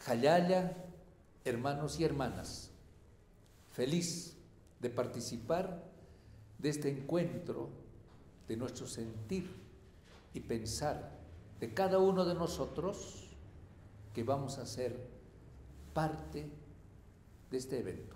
Jayaya, hermanos y hermanas, feliz de participar de este encuentro de nuestro sentir y pensar de cada uno de nosotros que vamos a ser parte de este evento.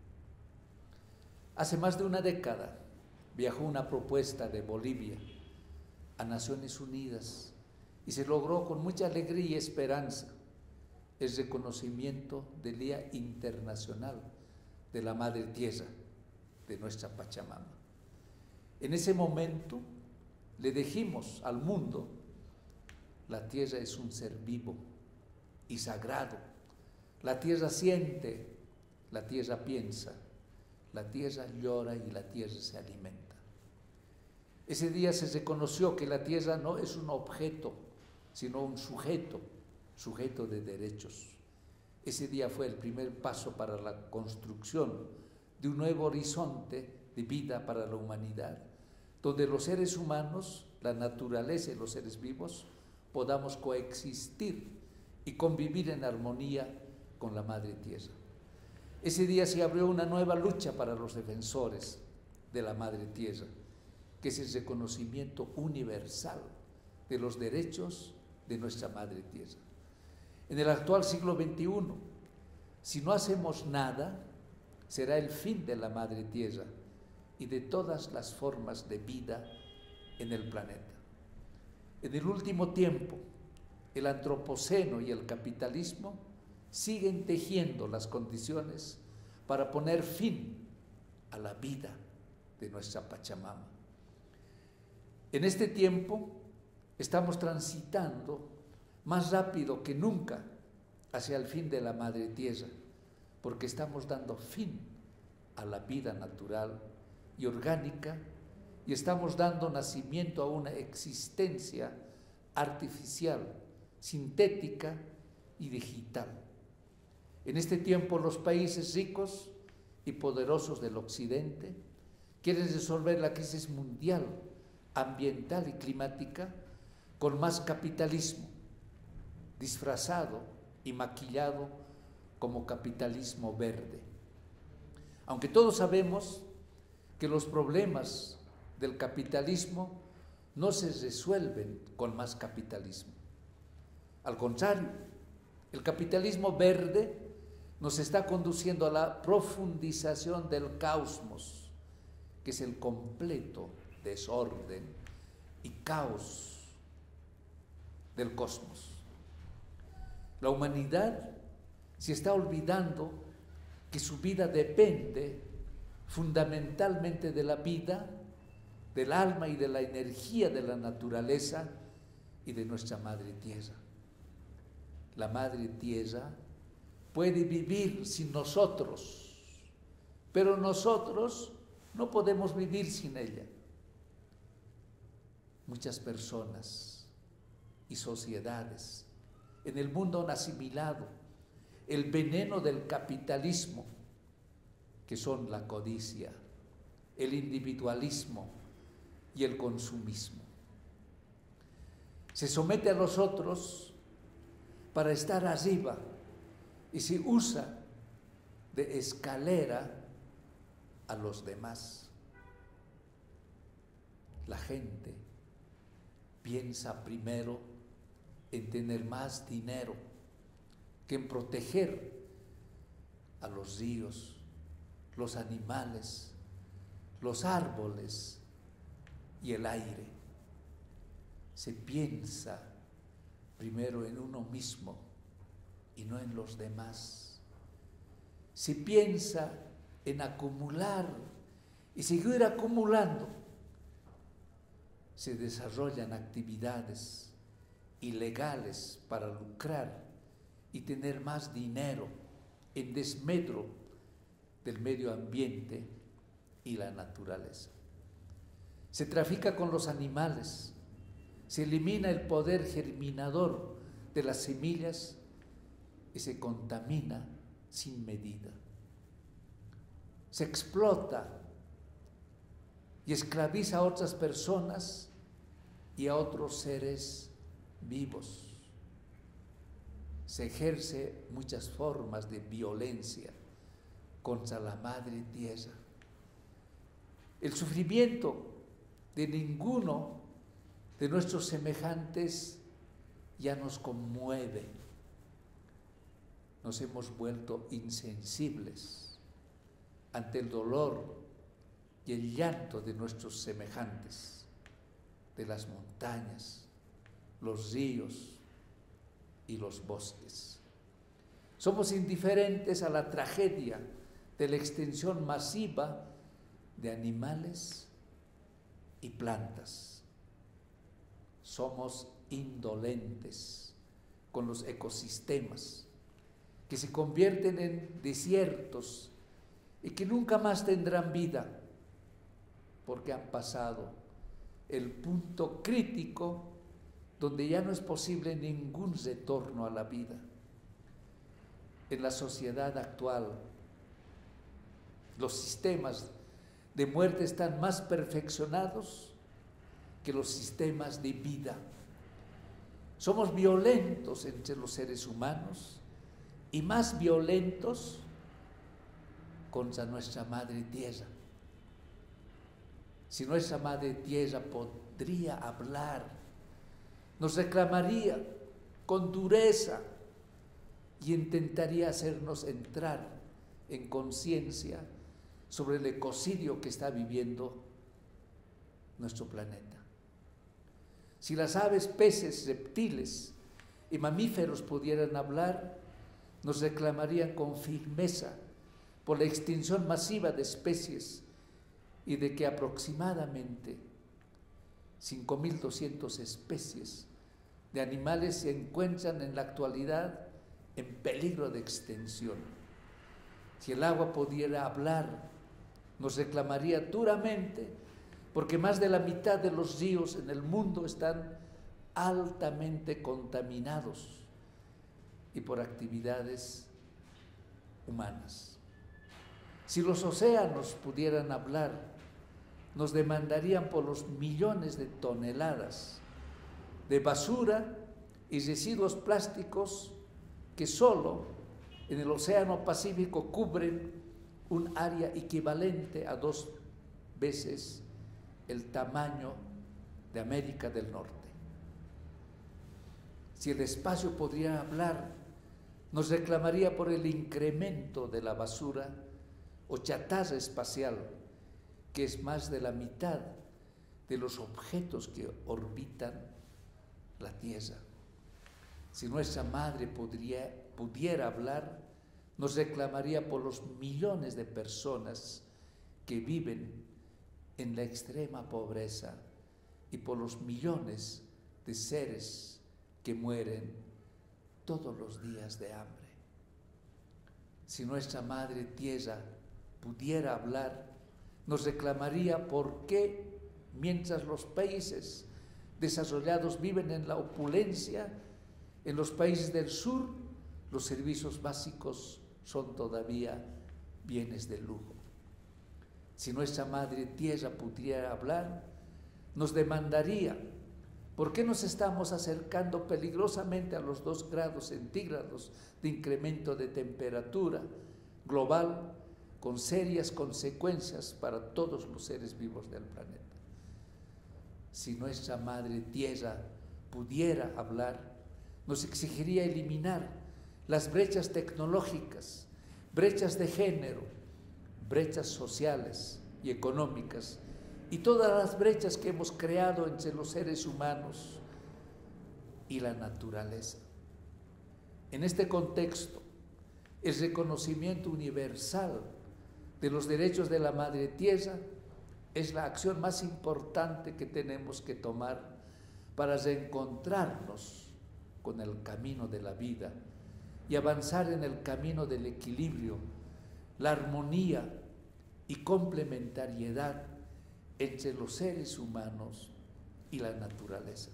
Hace más de una década viajó una propuesta de Bolivia a Naciones Unidas y se logró con mucha alegría y esperanza el reconocimiento del Día Internacional de la Madre Tierra, de nuestra Pachamama. En ese momento le dijimos al mundo: la tierra es un ser vivo y sagrado. La tierra siente, la tierra piensa, la tierra llora y la tierra se alimenta. Ese día se reconoció que la tierra no es un objeto, sino un sujeto de derechos. Ese día fue el primer paso para la construcción de un nuevo horizonte de vida para la humanidad, donde los seres humanos, la naturaleza y los seres vivos podamos coexistir y convivir en armonía con la Madre Tierra. Ese día se abrió una nueva lucha para los defensores de la Madre Tierra, que es el reconocimiento universal de los derechos de nuestra Madre Tierra. En el actual siglo XXI, si no hacemos nada, será el fin de la Madre Tierra y de todas las formas de vida en el planeta. En el último tiempo, el antropoceno y el capitalismo siguen tejiendo las condiciones para poner fin a la vida de nuestra Pachamama. En este tiempo estamos transitando más rápido que nunca hacia el fin de la Madre Tierra, porque estamos dando fin a la vida natural y orgánica y estamos dando nacimiento a una existencia artificial, sintética y digital. En este tiempo los países ricos y poderosos del occidente quieren resolver la crisis mundial, ambiental y climática con más capitalismo, disfrazado y maquillado como capitalismo verde. Aunque todos sabemos que los problemas del capitalismo no se resuelven con más capitalismo. Al contrario, el capitalismo verde nos está conduciendo a la profundización del cosmos, que es el completo desorden y caos del cosmos. La humanidad se está olvidando que su vida depende fundamentalmente de la vida, del alma y de la energía de la naturaleza y de nuestra Madre Tierra. La Madre Tierra puede vivir sin nosotros, pero nosotros no podemos vivir sin ella. Muchas personas y sociedades en el mundo han asimilado el veneno del capitalismo, que son la codicia, el individualismo y el consumismo. Se somete a los otros para estar arriba y se usa de escalera a los demás. La gente piensa primero en tener más dinero que en proteger a los ríos, los animales, los árboles y el aire. Se piensa primero en uno mismo y no en los demás. Se piensa en acumular y seguir acumulando. Se desarrollan actividades ilegales para lucrar y tener más dinero en desmedro del medio ambiente y la naturaleza. Se trafica con los animales, se elimina el poder germinador de las semillas y se contamina sin medida. Se explota y esclaviza a otras personas y a otros seres vivos. se ejerce muchas formas de violencia contra la madre tierra. El sufrimiento de ninguno de nuestros semejantes ya nos conmueve. Nos hemos vuelto insensibles ante el dolor y el llanto de nuestros semejantes, de las montañas, los ríos y los bosques. Somos indiferentes a la tragedia de la extinción masiva de animales y plantas. Somos indolentes con los ecosistemas que se convierten en desiertos y que nunca más tendrán vida porque han pasado el punto crítico donde ya no es posible ningún retorno a la vida. En la sociedad actual, los sistemas de muerte están más perfeccionados que los sistemas de vida. Somos violentos entre los seres humanos y más violentos contra nuestra madre tierra. Si nuestra madre tierra podría hablar, nos reclamaría con dureza y intentaría hacernos entrar en conciencia sobre el ecocidio que está viviendo nuestro planeta. Si las aves, peces, reptiles y mamíferos pudieran hablar, nos reclamarían con firmeza por la extinción masiva de especies y de que aproximadamente 5.200 especies de animales se encuentran en la actualidad en peligro de extinción. Si el agua pudiera hablar, nos reclamaría duramente porque más de la mitad de los ríos en el mundo están altamente contaminados y por actividades humanas. Si los océanos pudieran hablar, nos demandarían por los millones de toneladas de basura y residuos plásticos que solo en el Océano Pacífico cubren un área equivalente a 2 veces el tamaño de América del Norte. Si el espacio podría hablar, nos reclamaría por el incremento de la basura o chatarra espacial, que es más de la mitad de los objetos que orbitan la Tierra. Si nuestra madre pudiera hablar, nos reclamaría por los millones de personas que viven en la extrema pobreza y por los millones de seres que mueren todos los días de hambre. Si nuestra madre tierra pudiera hablar, nos reclamaría por qué, mientras los países desarrollados viven en la opulencia, en los países del sur los servicios básicos son todavía bienes de lujo. Si nuestra madre tierra pudiera hablar, nos demandaría por qué nos estamos acercando peligrosamente a los 2 grados centígrados de incremento de temperatura global con serias consecuencias para todos los seres vivos del planeta. Si nuestra madre tierra pudiera hablar, nos exigiría eliminar las brechas tecnológicas, brechas de género, brechas sociales y económicas y todas las brechas que hemos creado entre los seres humanos y la naturaleza. En este contexto, el reconocimiento universal de los derechos de la Madre Tierra es la acción más importante que tenemos que tomar para reencontrarnos con el camino de la vida y avanzar en el camino del equilibrio, la armonía y complementariedad entre los seres humanos y la naturaleza.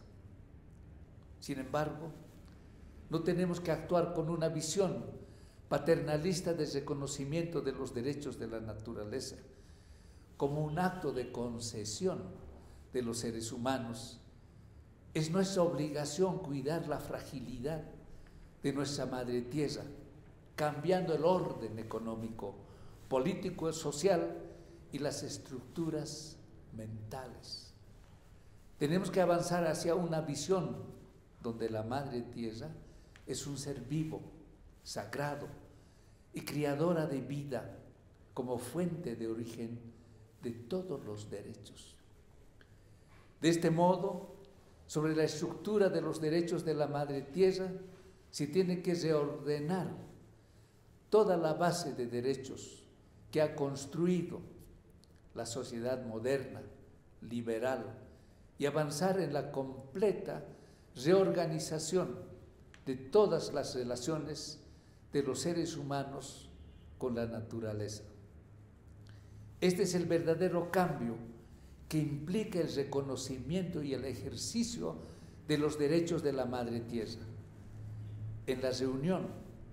Sin embargo, no tenemos que actuar con una visión paternalista de reconocimiento de los derechos de la naturaleza como un acto de concesión de los seres humanos. Es nuestra obligación cuidar la fragilidad de nuestra madre tierra, cambiando el orden económico, político, social y las estructuras mentales. Tenemos que avanzar hacia una visión donde la madre tierra es un ser vivo, sagrado y criadora de vida como fuente de origen de todos los derechos. De este modo, sobre la estructura de los derechos de la madre tierra, se tiene que reordenar toda la base de derechos que ha construido la sociedad moderna, liberal, y avanzar en la completa reorganización de todas las relaciones de los seres humanos con la naturaleza. Este es el verdadero cambio que implica el reconocimiento y el ejercicio de los derechos de la madre tierra. En la reunión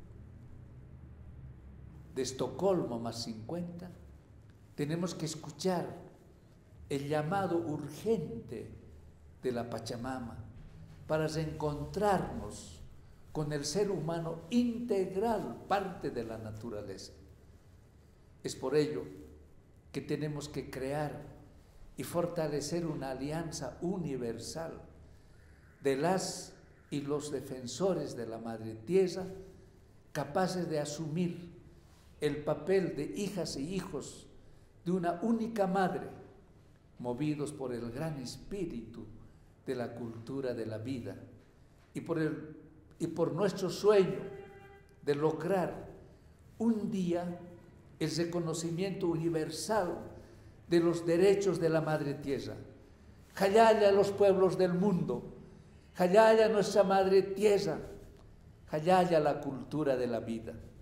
de Estocolmo +50, tenemos que escuchar el llamado urgente de la Pachamama para reencontrarnos con el ser humano integral, parte de la naturaleza. Es por ello que tenemos que crear y fortalecer una alianza universal de las y los defensores de la madre tierra, capaces de asumir el papel de hijas y hijos de una única madre, movidos por el gran espíritu de la cultura de la vida y por nuestro sueño de lograr un día el reconocimiento universal de los derechos de la madre tierra. Jayaya los pueblos del mundo, Jayaya nuestra madre tierra, Jayaya la cultura de la vida.